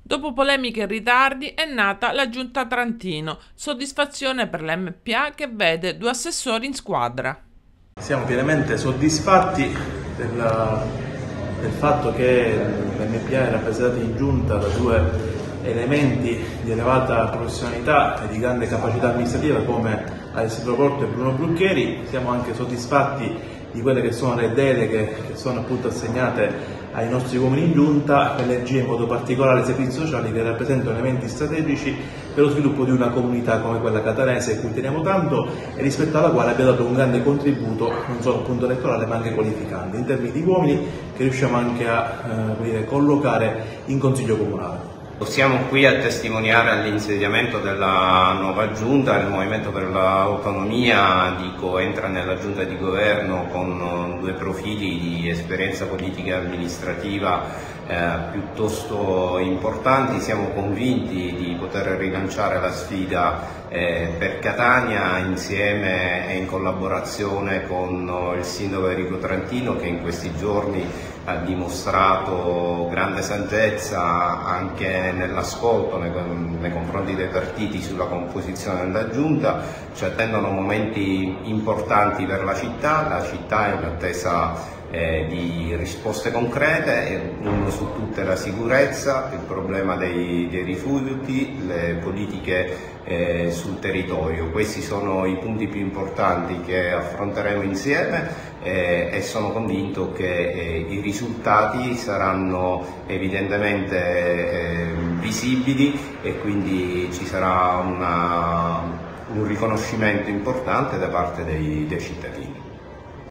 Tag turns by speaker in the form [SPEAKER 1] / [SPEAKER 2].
[SPEAKER 1] Dopo polemiche e ritardi è nata la Giunta Trantino, soddisfazione per l'MPA che vede 2 assessori in squadra.
[SPEAKER 2] Siamo pienamente soddisfatti del fatto che l'MPA è rappresentato in giunta da 2 elementi di elevata professionalità e di grande capacità amministrativa come Alessandro Porto e Bruno Brucchieri. Siamo anche soddisfatti di quelle che sono le deleghe che sono appunto assegnate ai nostri uomini in giunta, l'energia in modo particolare ai servizi sociali che rappresentano elementi strategici per lo sviluppo di una comunità come quella catanese a cui teniamo tanto e rispetto alla quale abbiamo dato un grande contributo non solo appunto elettorale ma anche qualificante in termini di uomini che riusciamo anche a collocare in consiglio comunale.
[SPEAKER 3] Siamo qui a testimoniare all'insediamento della nuova giunta. Il Movimento per l'Autonomia entra nella giunta di governo con 2 profili di esperienza politica e amministrativa piuttosto importanti. Siamo convinti di poter rilanciare la sfida per Catania insieme e in collaborazione con il sindaco Enrico Trantino, che in questi giorni ha dimostrato grande saggezza anche nell'ascolto nei confronti dei partiti sulla composizione della giunta. Ci attendono momenti importanti per la città è in attesa di risposte concrete, uno su tutte la sicurezza, il problema dei rifiuti, le politiche sul territorio. Questi sono i punti più importanti che affronteremo insieme e sono convinto che i risultati saranno evidentemente visibili e quindi ci sarà un riconoscimento importante da parte dei cittadini.